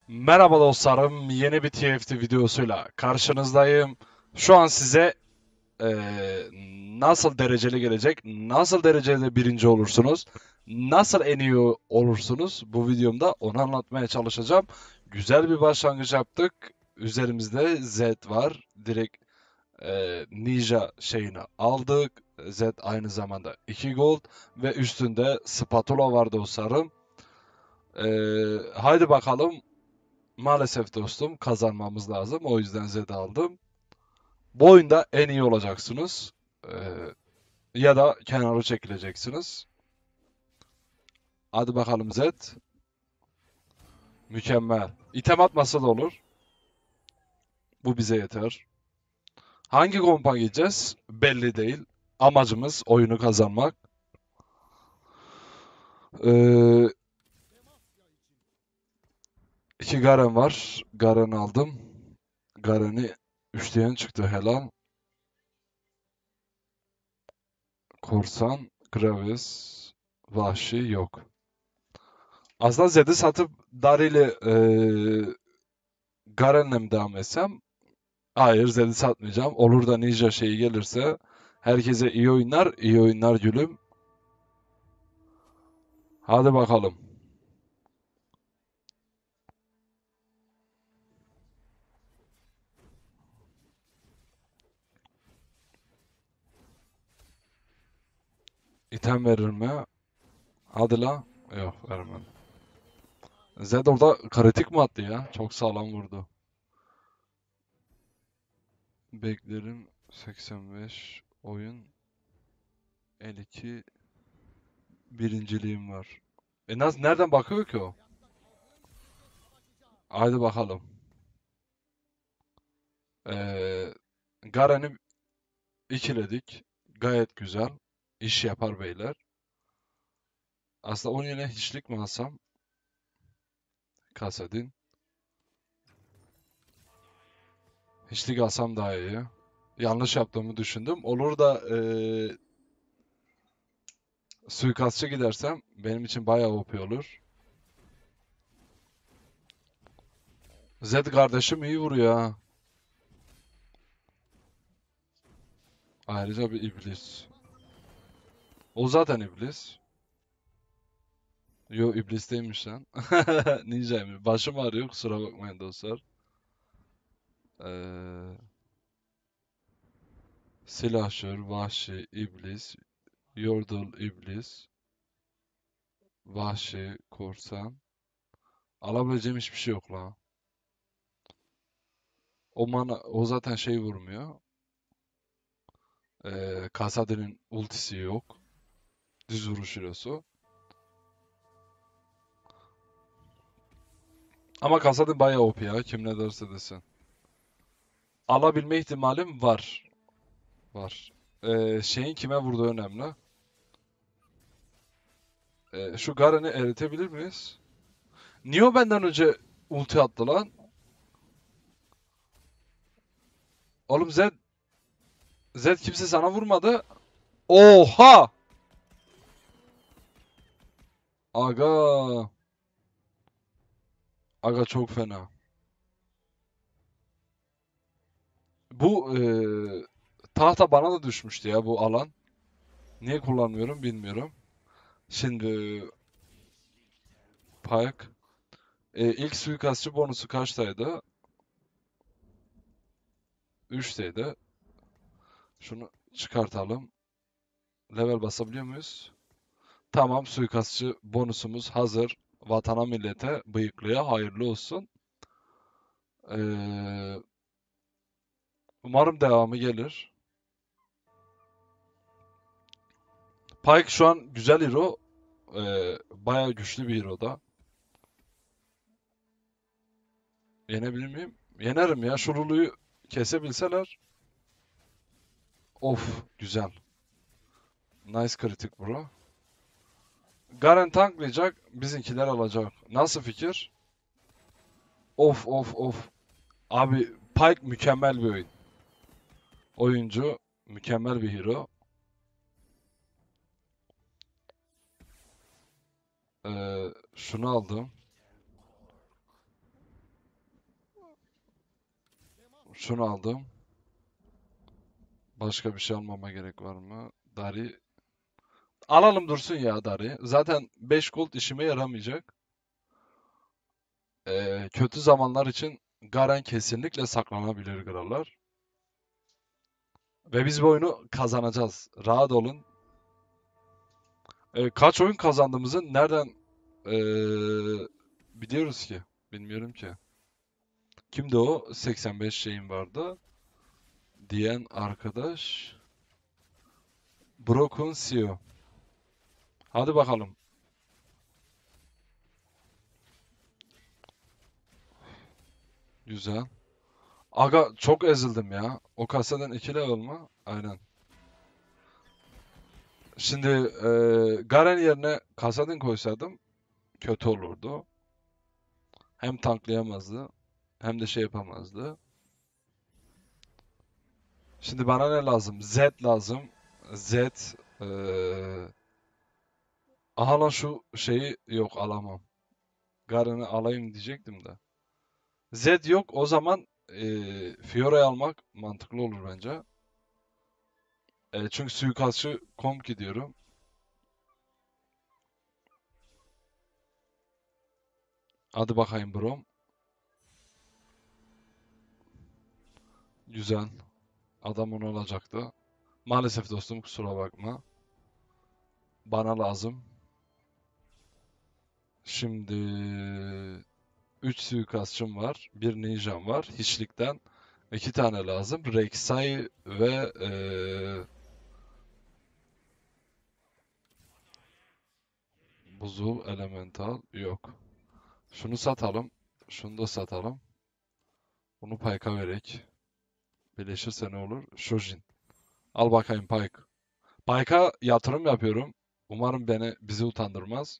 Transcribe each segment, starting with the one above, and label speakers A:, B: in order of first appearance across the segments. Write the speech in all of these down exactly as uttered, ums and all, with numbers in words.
A: Merhaba dostlarım, yeni bir T F T videosuyla karşınızdayım. Şu an size eee, nasıl dereceli gelecek, nasıl derecede birinci olursunuz, nasıl en iyi olursunuz bu videomda onu anlatmaya çalışacağım. Güzel bir başlangıç yaptık. Üzerimizde Z var. Direkt eee, Ninja şeyini aldık. Z aynı zamanda iki gold ve üstünde spatula var dostlarım. Eee haydi bakalım. Maalesef dostum kazanmamız lazım. O yüzden Zed aldım. Bu oyunda en iyi olacaksınız. Ee, ya da kenara çekileceksiniz. Hadi bakalım Zed. Mükemmel. İtem atmasa da olur. Bu bize yeter. Hangi kompa gideceğiz? Belli değil. Amacımız oyunu kazanmak. Ee, iki Garen var. Garen aldım. Garen'i üçleyen çıktı helal. Korsan, Graves, Vahşi yok. Aslında Zed'i satıp Dari ile eee Garen'le mi devam etsem? Hayır, Zed'i satmayacağım. Olur da Ninja şeyi gelirse herkese iyi oyunlar, iyi oyunlar gülüm. Hadi bakalım. İtem verir mi? Hadi la. Yok, vermedi. Zed orada kritik mi attı ya? Çok sağlam vurdu. Beklerim seksen beş oyun elli iki birinciliğim var. E nasıl nereden bakıyor ki o? Haydi bakalım. Ee, Garen'i ikiledik. Gayet güzel. İş yapar beyler. Aslında onun yerine hiçlik mi alsam? Kasedin. Hiçlik alsam daha iyi. Yanlış yaptığımı düşündüm. Olur da eee suikastçı gidersem benim için bayağı O P olur. Zed kardeşim iyi vuruyor ha. Ayrıca bir iblis. O zaten iblis. Yo iblis değilmiş lan. Ninja'ymış. Başım ağrıyor kusura bakmayın dostlar. Eee silahşör, vahşi, iblis, yordle, iblis, vahşi, korsan. Alabileceğim hiçbir şey yok la. O mana, o zaten şey vurmuyor. Ee, Kasade'nin ultisi yok. Düz vuruş hero'su. Ama Kasade bayağı O P ya. Kim ne derse desin. Alabilme ihtimalim var. Var. Ee, şeyin kime vurduğu önemli. Ee, şu Garen'i eritebilir miyiz? Niye o benden önce ulti attı lan? Oğlum Zed, Zed kimse sana vurmadı. Oha! Aga. Aga çok fena. Bu ee, tahta bana da düşmüştü ya bu alan. Niye kullanmıyorum bilmiyorum. Şimdi Pyke. E, ilk suikastçı bonusu kaçtaydı? üçteydi. Şunu çıkartalım. Level basabiliyor muyuz? Tamam, suikastçı bonusumuz hazır. Vatana millete bıyıklıya hayırlı olsun. Ee, umarım devamı gelir. Pyke şu an güzel hero. Ee, bayağı güçlü bir hero da. Yenebilir miyim? Yenerim ya. Şu Lulu'yu kesebilseler. Of, güzel. Nice kritik bro. Garen tanklayacak, bizimkiler alacak. Nasıl fikir? Of of of. Abi Pyke mükemmel bir oyun. Oyuncu mükemmel bir hero. Ee, şunu aldım. Şunu aldım. Başka bir şey almama gerek var mı? Dari. Alalım dursun ya Dari. Zaten beş gold işime yaramayacak. Ee, kötü zamanlar için Garen kesinlikle saklanabilir krallar. Ve biz bu oyunu kazanacağız. Rahat olun. Ee, kaç oyun kazandığımızı nereden ee, biliyoruz ki? Bilmiyorum ki. Kimdi o? seksen beş şeyim vardı. Diyen arkadaş. Broken C E O. Hadi bakalım. Güzel. Aga çok ezildim ya. O kasadan iki level mı? Aynen. Şimdi e, Garen yerine Kasadin koysaydım kötü olurdu. Hem tanklayamazdı hem de şey yapamazdı. Şimdi bana ne lazım? Z lazım. Z e, aha lan şu şeyi yok alamam. Garen'i alayım diyecektim de. Z yok o zaman e, Fiora'yı almak mantıklı olur bence. E, çünkü suikastçı komp gidiyorum. Hadi bakayım bro. Güzel. Adam onu alacaktı. Maalesef dostum kusura bakma. Bana lazım. Şimdi üç suikastçım var. Bir ninjam var. Hiçlikten iki tane lazım. Rek'Sai ve eee buzul elemental yok. Şunu satalım. Şunu da satalım. Bunu Pyke'a verek. Birleşirse ne olur? Shojin. Al bakayım Pyke. Pyke'a yatırım yapıyorum. Umarım beni bizi utandırmaz.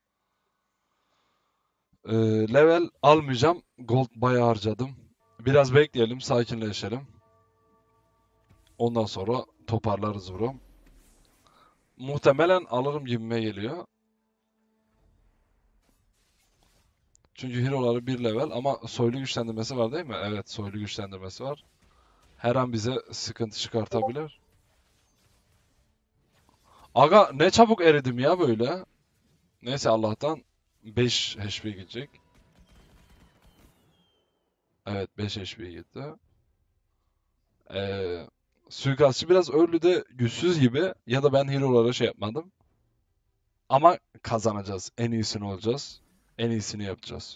A: Ee, level almayacağım. Gold bayağı harcadım. Biraz bekleyelim, sakinleşelim. Ondan sonra toparlarız bro. Muhtemelen alırım gibime geliyor. Çünkü hero'ları bir level ama soylu güçlendirmesi var değil mi? Evet, soylu güçlendirmesi var. Her an bize sıkıntı çıkartabilir. Aga ne çabuk eridim ya böyle. Neyse Allah'tan beş H P gidecek. Evet beş H P gitti. Ee, suikastçı biraz early'de güçsüz gibi ya da ben hero'lara şey yapmadım. Ama kazanacağız. En iyisini olacağız. En iyisini yapacağız.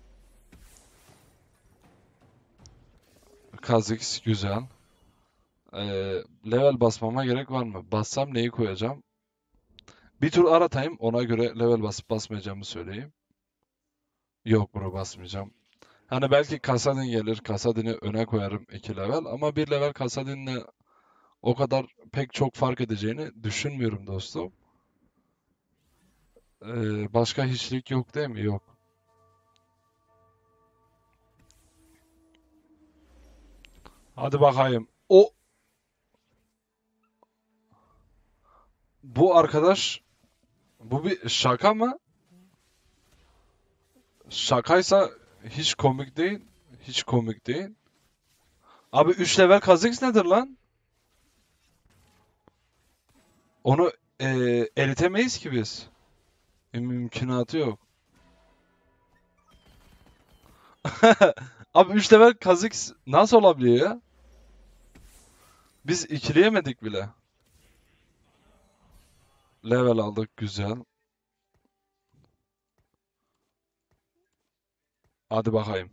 A: Kha'Zix güzel. Ee, level basmama gerek var mı? Bassam neyi koyacağım? Bir tur aratayım. Ona göre level basıp basmayacağımı söyleyeyim. Yok bro basmayacağım. Hani belki Kassadin gelir. Kassadin'i öne koyarım iki level. Ama bir level Kassadin'le o kadar pek çok fark edeceğini düşünmüyorum dostum. Ee, başka hiçlik yok değil mi? Yok. Hadi bakayım. O bu arkadaş bu bir şaka mı? Şakaysa hiç komik değil. Hiç komik değil. Abi üç level Kha'Zix nedir lan? Onu eee eritemeyiz ki biz. E, mümkünatı yok. Abi üç level Kha'Zix nasıl olabiliyor ya? Biz ikileyemedik bile. Level aldık güzel. Hadi bakayım.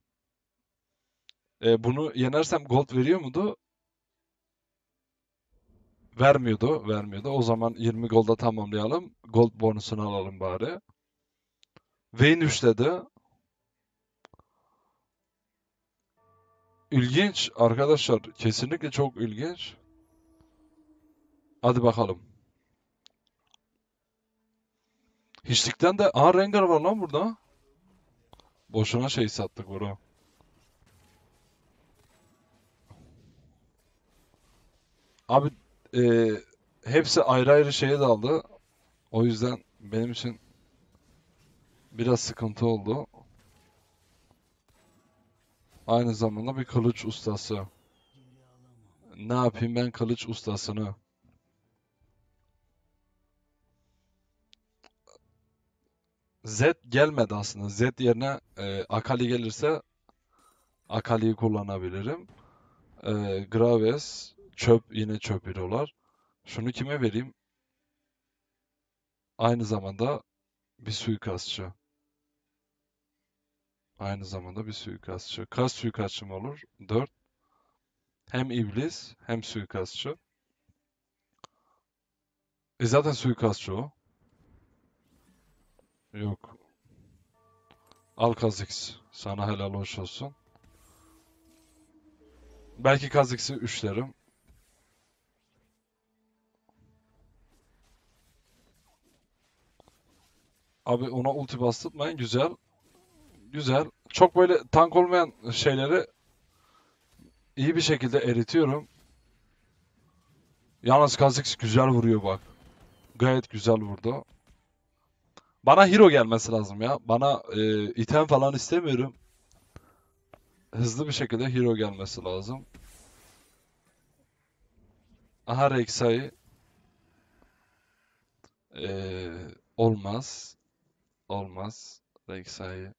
A: E, bunu yenersem gold veriyor muydu? Vermiyordu, vermiyordu. O zaman yirmi golda tamamlayalım. Gold bonusunu alalım bari. Vayne üçledi. İlginç arkadaşlar. Kesinlikle çok ilginç. Hadi bakalım. Hiçlikten de... Aa Rengar var lan burada. Boşuna şey sattık bro. Abi e, hepsi ayrı ayrı şeye daldı. O yüzden benim için biraz sıkıntı oldu. Aynı zamanda bir kılıç ustası. Ne yapayım ben kılıç ustasını? Z gelmedi aslında. Z yerine e, Akali gelirse Akali'yi kullanabilirim. E, Graves çöp, yine çöp hero'lar. Şunu kime vereyim? Aynı zamanda bir suikastçı. Aynı zamanda bir suikastçı. Kaç suikastçım olur? Dört. Hem iblis hem suikastçı. E zaten suikastçı o. Yok. Al Kha'Zix. Sana helal hoş olsun. Belki Kha'Zix'i üçlerim. Abi ona ulti bastırmayın. Güzel. Güzel. Çok böyle tank olmayan şeyleri iyi bir şekilde eritiyorum. Yalnız Kha'Zix güzel vuruyor bak. Gayet güzel vurdu. Bana hero gelmesi lazım ya. Bana e, item falan istemiyorum. Hızlı bir şekilde hero gelmesi lazım. Aha Rek'Sai. E, olmaz. Olmaz. Rek'Sai.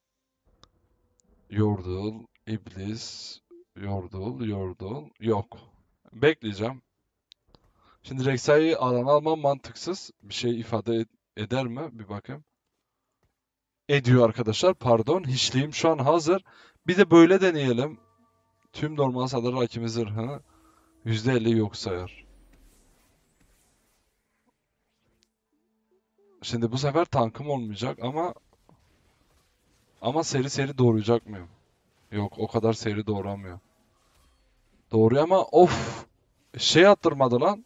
A: Yordle. İblis. Yordle. Yordle. Yok. Bekleyeceğim. Şimdi Rek'Sai'yi alan almam mantıksız. Bir şey ifade ed- eder mi? Bir bakayım. Ediyor arkadaşlar. Pardon. Hiçliğim şu an hazır. Bir de böyle deneyelim. Tüm normal hasarlı rakibin zırhını yüzde elli yok sayar. Şimdi bu sefer tankım olmayacak ama ama seri seri doğrayacak mıyım? Yok, o kadar seri doğramıyor. Doğruyor ama of, şey attırmadı lan.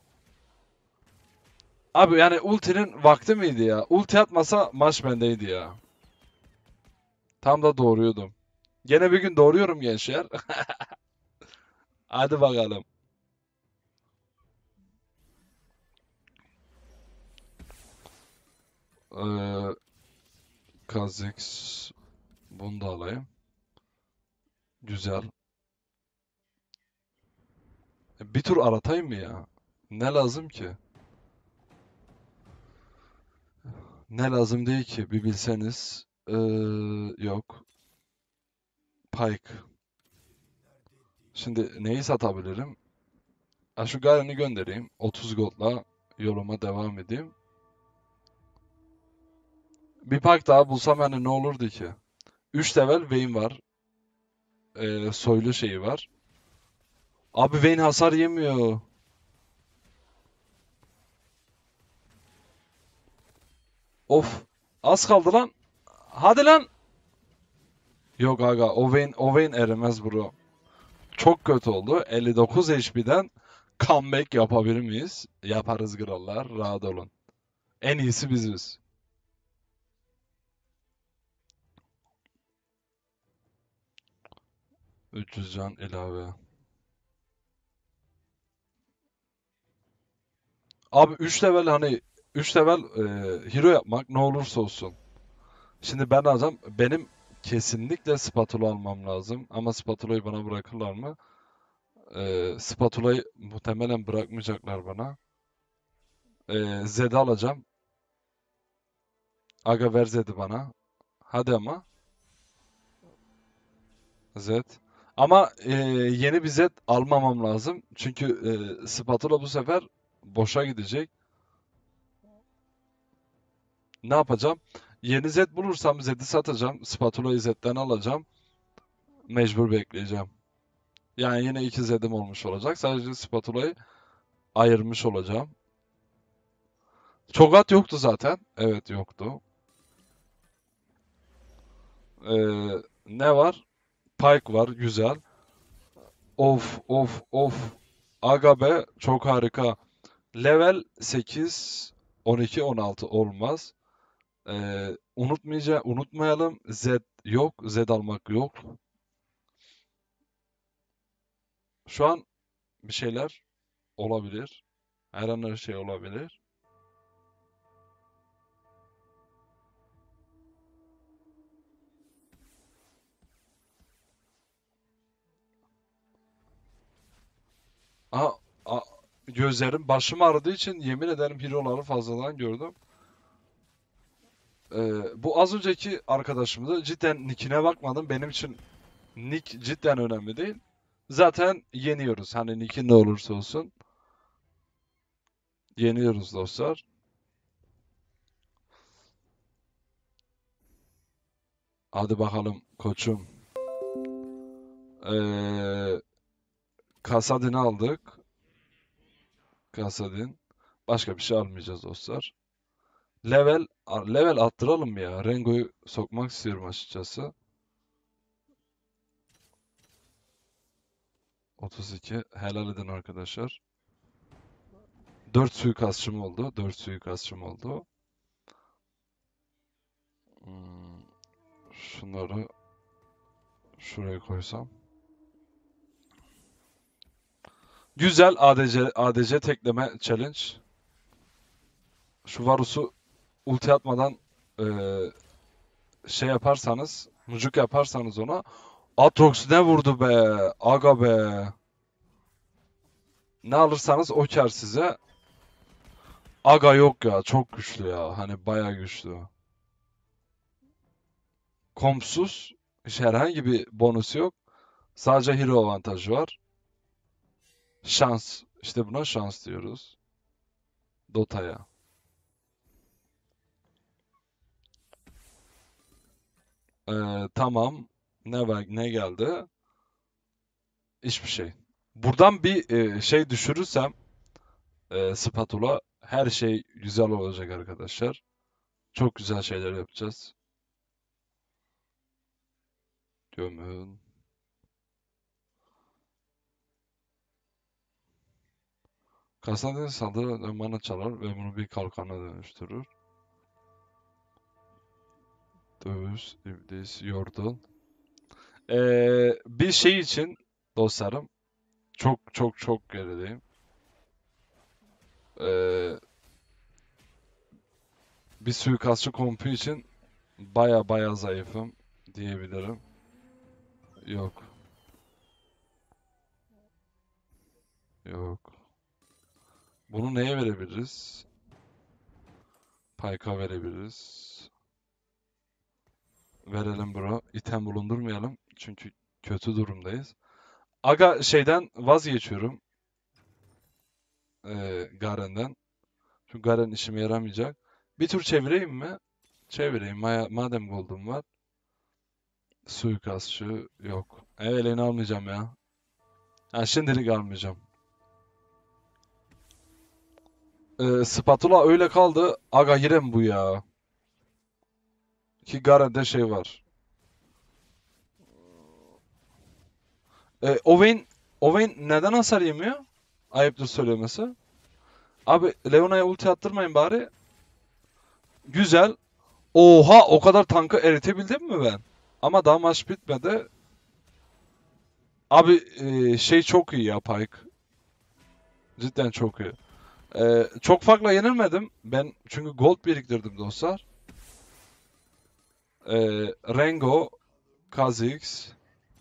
A: Abi yani ultinin vakti miydi ya? Ulti atmasa maç bendeydi ya. Tam da doğruyordum. Gene bir gün doğruyorum gençler. Hadi bakalım. Ee, Kha'Zix, bunu da alayım. Güzel. Bir tur aratayım mı ya? Ne lazım ki? Ne lazım değil ki bir bilseniz. Ee, yok. Pike. Şimdi neyi satabilirim? Ha, şu Garen'i göndereyim. otuz gold'la yoluma devam edeyim. Bir Pike daha bulsam yani ne olurdu ki? üç level Vayne var. Ee, soylu şeyi var. Abi Vayne hasar yemiyor. Of. Az kaldı lan. Hadi lan. Yok aga, o Vayne, o Vayne erimez bro. Çok kötü oldu. elli dokuz H P'den comeback yapabilir miyiz? Yaparız krallar. Rahat olun. En iyisi biziz. üç yüz can ilave. Abi üç level hani üç level e, hero yapmak ne olursa olsun. Şimdi ben alacağım. Benim kesinlikle spatula almam lazım. Ama spatula'yı bana bırakırlar mı? E, spatula'yı muhtemelen bırakmayacaklar bana. E, Zed'i alacağım. Aga ver Zed'i bana. Hadi ama. Zed. Ama e, yeni bir Zed almamam lazım. Çünkü e, spatula bu sefer boşa gidecek. Ne yapacağım? Yeni Zed bulursam Zed'i satacağım. Spatula'yı Zed'den alacağım. Mecbur bekleyeceğim. Yani yine iki Zed'im olmuş olacak. Sadece spatulayı ayırmış olacağım. Çogat yoktu zaten. Evet, yoktu. Ee, ne var? Pike var. Güzel. Of of of. Aga be, çok harika. Level sekiz, on iki, on altı olmaz. Ee, unutmayacağım, unutmayalım. Z yok. Z almak yok. Şu an bir şeyler olabilir. Her an her şey olabilir. Aha, a- gözlerim başım ağrıdığı için yemin ederim hero'ları fazladan gördüm. Ee, bu az önceki arkadaşımdı. Cidden nickine bakmadım. Benim için nick cidden önemli değil. Zaten yeniyoruz. Hani nick'in ne olursa olsun. Yeniyoruz dostlar. Hadi bakalım koçum. Ee, Kasadin'i aldık. Kasadin. Başka bir şey almayacağız dostlar. Level level attıralım ya. Rengo'yu sokmak istiyorum açıkçası. otuz iki. Helal edin arkadaşlar. dört suikastçım oldu. dört suikastçım oldu. Hmm, şunları şuraya koysam. Güzel A D C A D C tekleme challenge. Şu Varus'u ulti atmadan eee, şey yaparsanız, mucuk yaparsanız ona. Aatrox ne vurdu be? Aga be. Ne alırsanız o kar size. Aga yok ya. Çok güçlü ya. Hani bayağı güçlü. Kompsuz. Hiç herhangi bir bonus yok. Sadece hero avantajı var. Şans. İşte buna şans diyoruz. Dota'ya. Ee, tamam. Ne var, ne geldi? Hiçbir şey. Buradan bir e, şey düşürürsem e, spatula her şey güzel olacak arkadaşlar. Çok güzel şeyler yapacağız. Gömün. Kasadin saldırı mana çalar ve bunu bir kalkana dönüştürür. Dövüş, iblis, yordul. Ee, bir şey için dostlarım çok çok çok gerideyim. Ee, bir suikastçı kompu için baya baya zayıfım diyebilirim. Yok. Yok. Bunu neye verebiliriz? Payka verebiliriz. Verelim bro. İtem bulundurmayalım. Çünkü kötü durumdayız. Aga şeyden vazgeçiyorum. Ee, Garen'den. Çünkü Garen işime yaramayacak. Bir tur çevireyim mi? Çevireyim. Ma- Madem gold'um var. Suikastçı yok. Evelyn'i almayacağım ya. Ha, şimdilik almayacağım. Ee, spatula öyle kaldı. Aga yine mi bu ya? Ki Garen'de şey var. Ee, Owen, Owen neden hasar yemiyor? Ayıptır söylemesi. Abi Leona'ya ulti attırmayın bari. Güzel. Oha o kadar tankı eritebildim mi ben? Ama daha maç bitmedi. Abi e, şey çok iyi ya Pyke. Cidden çok iyi. E, çok farklı yenilmedim. Ben çünkü gold biriktirdim dostlar. E, Rengo, Kha'Zix,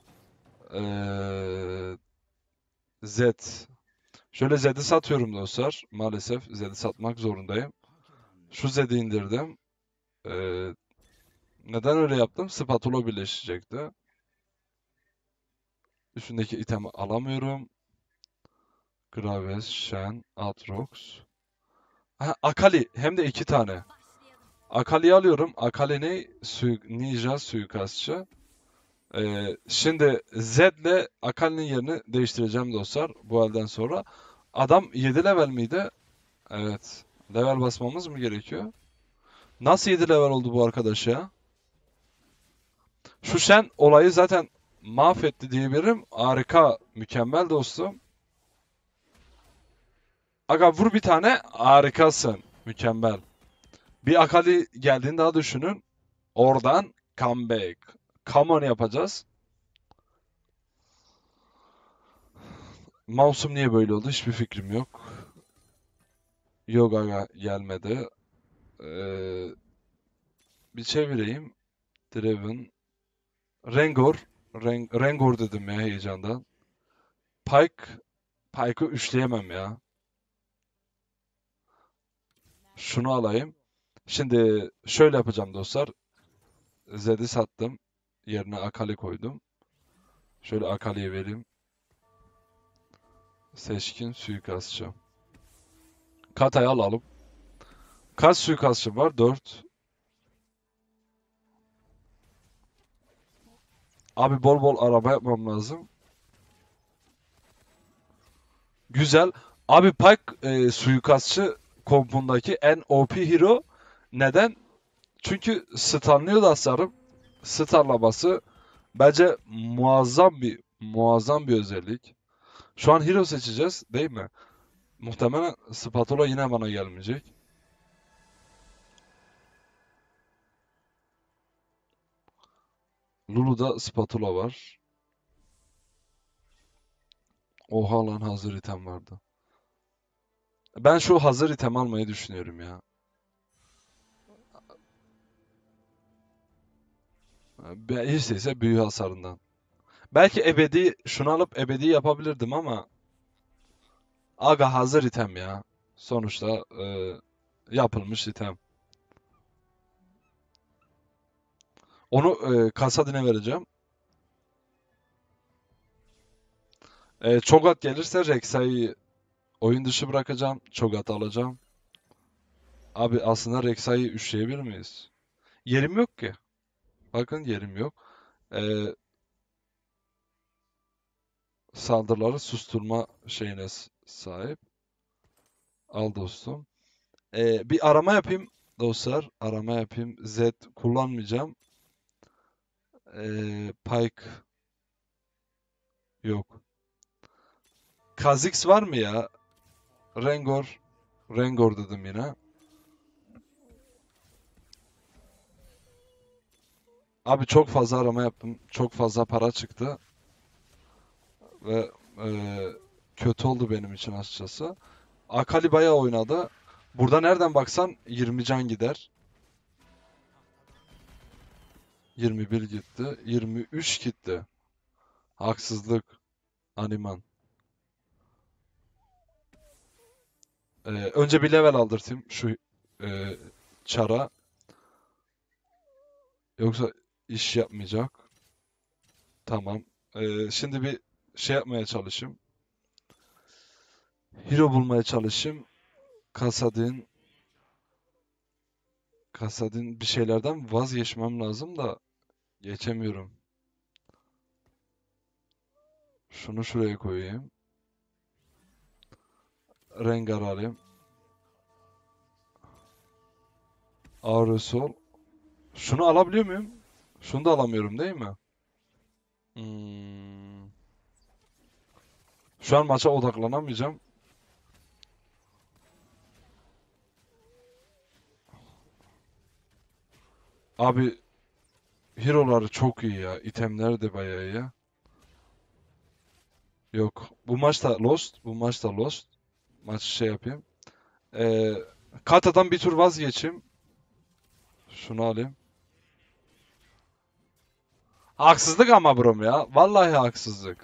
A: e, Zed. Şöyle Zed'i satıyorum dostlar. Maalesef Zed'i satmak zorundayım. Şu Zed'i indirdim. E, neden öyle yaptım? Spatula birleşecekti. Üstündeki itemi alamıyorum. Graves, Shen, Aatrox. Ha, Akali. Hem de iki tane. Akali'yi alıyorum. Akali ne? Sui Ninja suikastçı. Ee, şimdi Zed'le Akali'nin yerini değiştireceğim dostlar. Bu elden sonra. Adam yedi level miydi? Evet. Level basmamız mı gerekiyor? Nasıl yedi level oldu bu arkadaş ya? Şu Shen olayı zaten mahvetti diyebilirim. Harika. Mükemmel dostum. Aga vur bir tane. Harikasın. Mükemmel. Bir Akali geldiğini daha düşünün. Oradan comeback. Come on yapacağız. Mouse'um niye böyle oldu? Hiçbir fikrim yok. Yoga gelmedi. Ee, bir çevireyim. Draven. Rengor. Ren Rengor dedim ya heyecandan. Pike. Pike'ı üçleyemem ya. Şunu alayım. Şimdi şöyle yapacağım dostlar. Zed'i sattım. Yerine Akali koydum. Şöyle Akali'yi vereyim. Seçkin suikastçı. Kata'yı alalım. Kaç suikastçı var? Dört. Abi bol bol araba yapmam lazım. Güzel. Abi Pyke e, suikastçı kompundaki en O P hero. Neden? Çünkü stunlıyor hasarım. Stunlaması bence muazzam bir muazzam bir özellik. Şu an hero seçeceğiz değil mi? Muhtemelen spatula yine bana gelmeyecek. Lulu'da spatula var. Oha lan hazır item vardı. Ben şu hazır item almayı düşünüyorum ya. Ben hiç değilse büyü hasarından. Belki ebedi şunu alıp ebedi yapabilirdim ama aga hazır item ya. Sonuçta e, yapılmış item. Onu e, Kasadin'e vereceğim. E, Cho'Gath gelirse Rek'Sai'yi oyun dışı bırakacağım. Cho'Gath'ı alacağım. Abi aslında Rek'Sai'yi üçleyebilir miyiz? Yerim yok ki. Bakın yerim yok. E, Saldırıları susturma şeyine s- sahip. Al dostum. E, bir arama yapayım dostlar. Arama yapayım. Z kullanmayacağım. E, Pike yok. Kha'Zix var mı ya? Rengor. Rengor dedim yine. Abi çok fazla arama yaptım. Çok fazla para çıktı. Ve eee, kötü oldu benim için açıkçası. Akali bayağı oynadı. Burada nereden baksan yirmi can gider. yirmi bir gitti. yirmi üç gitti. Haksızlık. Animan. Eee, önce bir level aldırtayım şu eee, çara. Yoksa iş yapmayacak. Tamam. Eee, şimdi bir şey yapmaya çalışayım. Hero bulmaya çalışayım. Kasadin. Kasadin bir şeylerden vazgeçmem lazım da geçemiyorum. Şunu şuraya koyayım. Rengar alayım. Aerosol. Şunu alabiliyor muyum? Şunu da alamıyorum değil mi? Hmm. Şu an maça odaklanamayacağım. Abi hero'ları çok iyi ya. İtemler de bayağı iyi ya. Yok. Bu maç da lost. Bu maç da lost. Maçı şey yapayım. Ee, Kata'dan bir tur vazgeçeyim. Şunu alayım. Haksızlık ama brom ya. Vallahi haksızlık.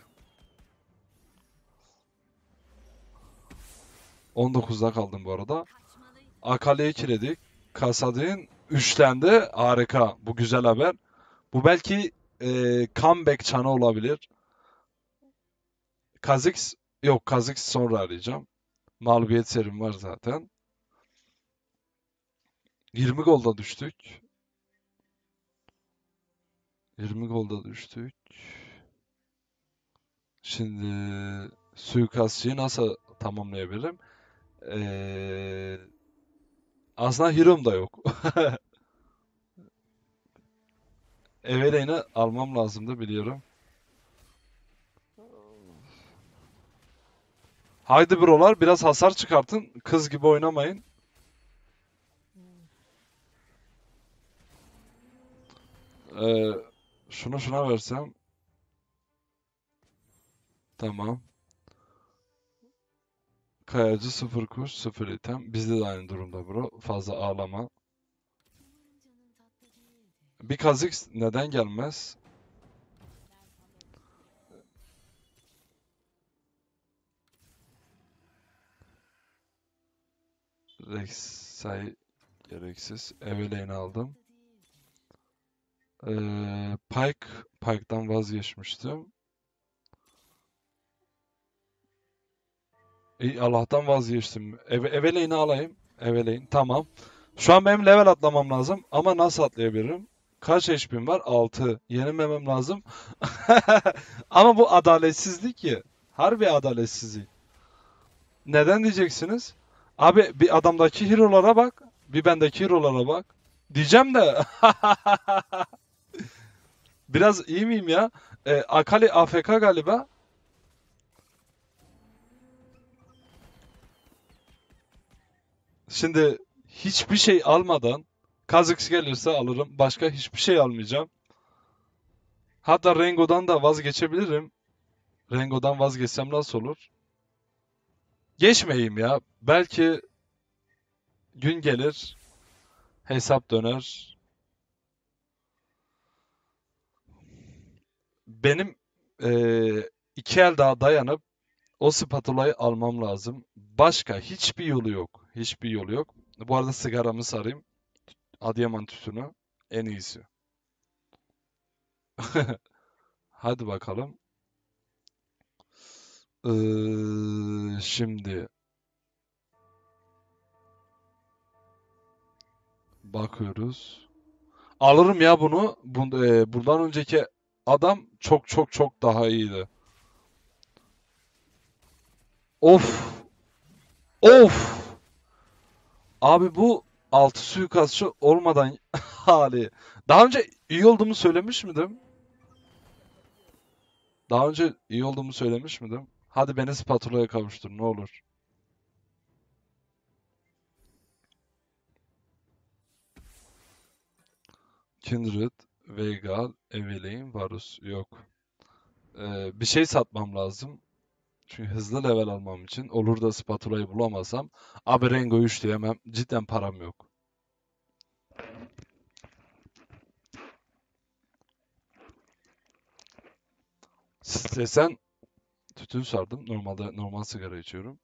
A: on dokuzda kaldım bu arada. Akali'yi kiledik. Kasadin üçlendi. Harika. Bu güzel haber. Bu belki e, comeback çanı olabilir. Kha'Zix yok, Kha'Zix sonra arayacağım. Mağlubiyet serim var zaten. yirmi golda düştük. yirmi golda düştük. Şimdi suikastçıyı nasıl tamamlayabilirim? Ee, aslında Hero'm da yok. Eveline'i almam lazımdı biliyorum. Haydi brolar biraz hasar çıkartın. Kız gibi oynamayın. Ee, şunu şuna versem. Tamam. Kayacı sıfır kuş sıfır item. Bizde de aynı durumda bro. Fazla ağlama. Bir Kha'Zix neden gelmez? Rek'Sai gereksiz. Evelynn aldım. Ee, Pyke. Pyke'dan vazgeçmiştim. İyi, Allah'tan vazgeçtim. Eve, Evelynn'i alayım. Evelynn. Tamam. Şu an benim level atlamam lazım. Ama nasıl atlayabilirim? Kaç H P'm var? altı. Yenilmemem lazım. Ama bu adaletsizlik ki. Harbi adaletsizlik. Neden diyeceksiniz? Abi bir adamdaki hero'lara bak. Bir bendeki hero'lara bak. Diyeceğim de. Biraz iyi miyim ya? Ee, Akali A F K galiba. Şimdi hiçbir şey almadan Kha'Zix gelirse alırım. Başka hiçbir şey almayacağım. Hatta Rengo'dan da vazgeçebilirim. Rengo'dan vazgeçsem nasıl olur? Geçmeyeyim ya. Belki gün gelir, hesap döner. Benim eee, iki el daha dayanıp o spatulayı almam lazım. Başka hiçbir yolu yok. Hiçbir yolu yok. Bu arada sigaramı sarayım. Adıyaman tütünü en iyisi. Hadi bakalım. Ee, şimdi bakıyoruz. Alırım ya bunu. Bun- e, bundan önceki adam çok çok çok daha iyiydi. Of! Of! Abi bu altı suikastçı olmadan hali. Daha önce iyi olduğumu söylemiş miydim? Daha önce iyi olduğumu söylemiş miydim? Hadi beni spatula'ya kavuştur ne olur. Kindred, Veigar, Evelynn, Varus. Yok. Ee, bir şey satmam lazım. Çünkü hızlı level almam için. Olur da spatula'yı bulamasam. Abi Rengo üç diyemem. Cidden param yok. Stresen tütün sardım. Normalde normal sigara içiyorum.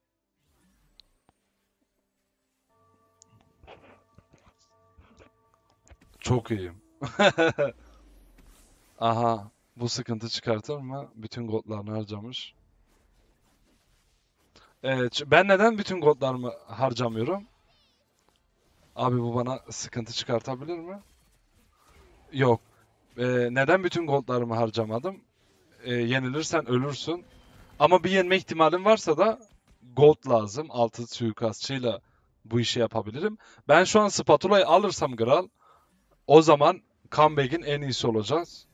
A: Çok iyiyim. Aha. Bu sıkıntı çıkartır mı? Bütün goldlarını harcamış. Evet. Ben neden bütün goldlarımı harcamıyorum? Abi bu bana sıkıntı çıkartabilir mi? Yok. Ee, neden bütün goldlarımı harcamadım? Ee, yenilirsen ölürsün. Ama bir yenme ihtimalim varsa da gold lazım. Altı suikastçıyla bu işi yapabilirim. Ben şu an spatula'yı alırsam kral, o zaman comeback'in en iyisi olacağız.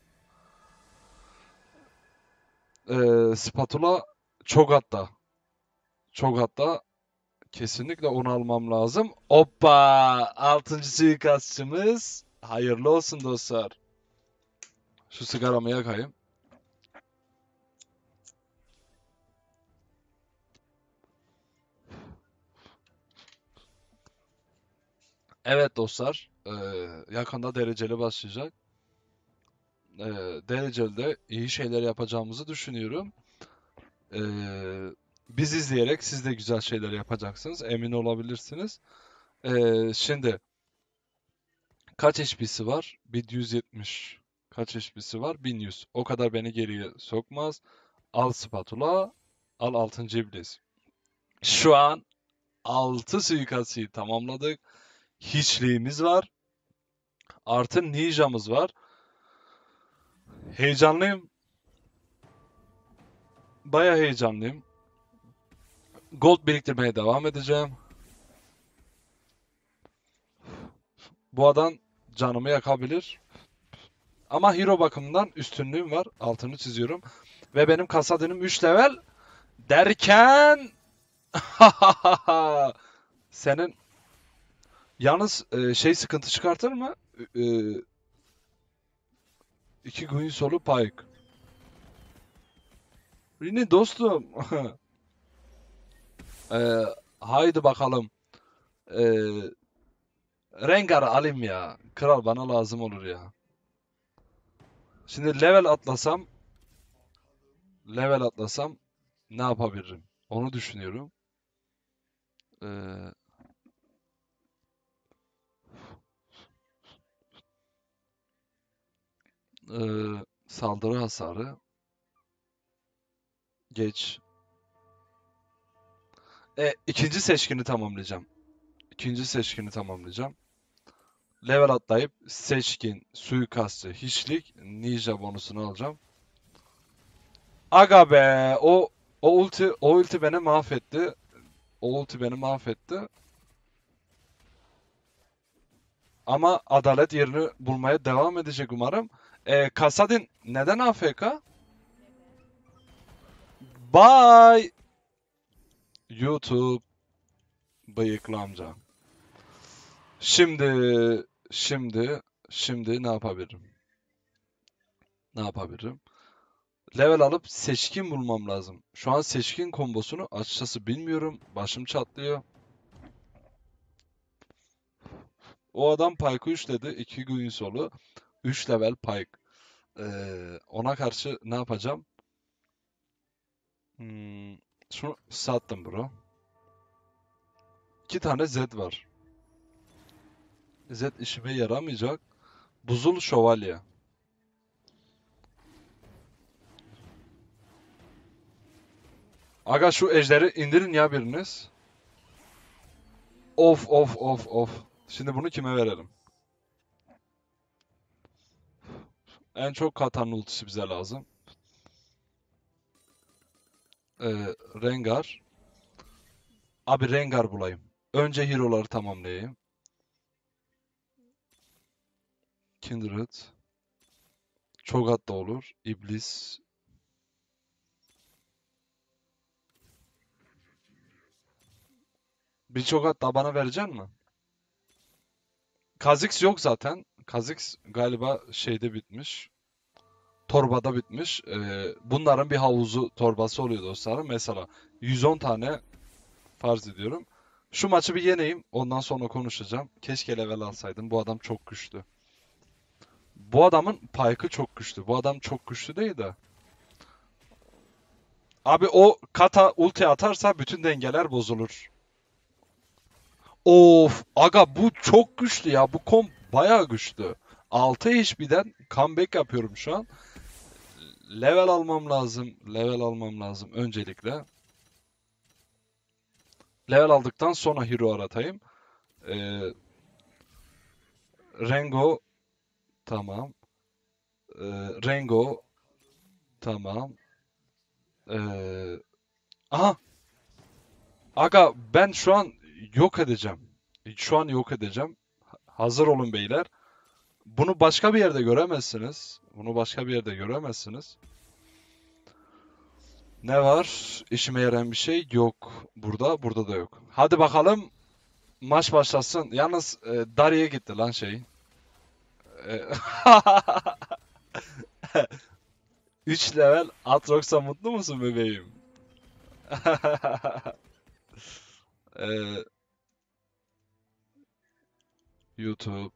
A: Ee, spatula çok hatta. Çok hatta kesinlikle onu almam lazım. Hoppa! Altıncı suikastçımız. Hayırlı olsun dostlar. Şu sigaramı yakayım. Evet dostlar. Ee, yakında dereceli başlayacak. Ee, dereceli de iyi şeyler yapacağımızı düşünüyorum. Ee, Biz izleyerek siz de güzel şeyler yapacaksınız. Emin olabilirsiniz. Ee, şimdi kaç H P'si var? bin yüz yetmiş. Kaç H P'si var? bin yüz. O kadar beni geriye sokmaz. Al spatula. Al altıncı iblis. Şu an altı suikastçıyı tamamladık. Hiçliğimiz var. Artı ninjamız var. Heyecanlıyım. Baya heyecanlıyım. Gold biriktirmeye devam edeceğim. Bu adam canımı yakabilir. Ama hero bakımından üstünlüğüm var. Altını çiziyorum. Ve benim kasadin'im üç level derken senin yalnız e, şey sıkıntı çıkartır mı? E, iki gün solu Pyke. Rini dostum. E, haydi bakalım. E, Rengar'ı alayım ya. Kral bana lazım olur ya. Şimdi level atlasam level atlasam ne yapabilirim? Onu düşünüyorum. Ee, Ee, saldırı hasarı. Geç. E, ikinci seçkini tamamlayacağım. İkinci seçkini tamamlayacağım. Level atlayıp seçkin, suikastçı, hiçlik, ninja bonusunu alacağım. Aga be, o o ulti o ulti beni mahvetti. O ulti beni mahvetti. Ama adalet yerini bulmaya devam edecek umarım. E, Kasadin neden A F K? Bye. YouTube bıyıklı amca. Şimdi, şimdi, şimdi ne yapabilirim? Ne yapabilirim? Level alıp seçkin bulmam lazım. Şu an seçkin kombosunu açıkçası bilmiyorum. Başım çatlıyor. O adam Pyke'ı üçledi. iki gün solu. üç level Pyke. Ee, ona karşı ne yapacağım? Hmm, şunu sattım bro. İki tane Z var. Z işime yaramayacak. Buzul şövalye. Aga şu ejderi indirin ya biriniz. Of of of of. Şimdi bunu kime verelim? En çok Katan'ın ultisi bize lazım. Ee, Rengar. Abi Rengar bulayım. Önce hero'ları tamamlayayım. Kindred. Cho'Gath da olur. İblis. Bir Cho'Gath daha bana vereceksin mi? Kha'Zix yok zaten. Kha'Zix galiba şeyde bitmiş. Torbada bitmiş. Ee, bunların bir havuzu torbası oluyor dostlarım. Mesela yüz on tane farz ediyorum. Şu maçı bir yeneyim. Ondan sonra konuşacağım. Keşke level alsaydım. Bu adam çok güçlü. Bu adamın Pyke'ı çok güçlü. Bu adam çok güçlü değil de. Abi o kata ulti atarsa bütün dengeler bozulur. Of aga bu çok güçlü ya. Bu komp bayağı güçlü. altı H P'den comeback yapıyorum şu an. Level almam lazım. Level almam lazım öncelikle. Level aldıktan sonra hero aratayım. Ee, Rengo tamam. Ee, Rengo tamam. Ee, aha aga ben şu an yok edeceğim. Şu an yok edeceğim. Hazır olun beyler. Bunu başka bir yerde göremezsiniz. Bunu başka bir yerde göremezsiniz. Ne var? İşime yarayan bir şey yok. Burada, burada da yok. Hadi bakalım maç başlasın. Yalnız e, Dari'ye gitti lan şey. E, üç level Aatrox'a mutlu musun bebeğim? E, YouTube.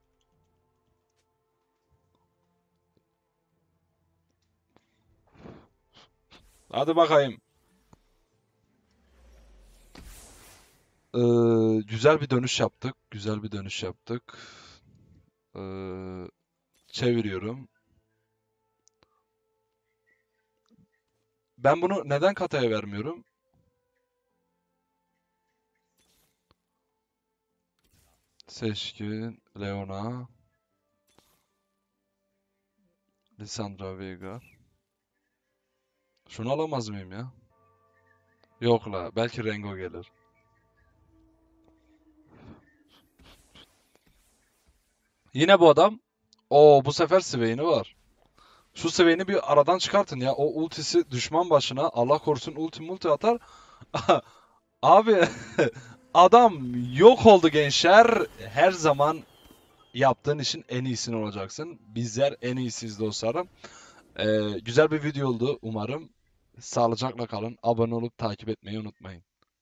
A: Hadi bakayım. E, güzel bir dönüş yaptık. Güzel bir dönüş yaptık. E, çeviriyorum. Ben bunu neden Kata'ya vermiyorum? Seçkin, Leona, Lissandra Veiga. Şunu alamaz mıyım ya? Yok la. Belki Rengo gelir. Yine bu adam. Oo bu sefer Swain'i var. Şu Swain'i bir aradan çıkartın ya. O ultisi düşman başına. Allah korusun ulti multi atar. Abi adam yok oldu gençler. Her zaman yaptığın işin en iyisini olacaksın. Bizler en iyisiyiz dostlarım. Ee, güzel bir video oldu umarım. Sağlıcakla kalın. Abone olup takip etmeyi unutmayın.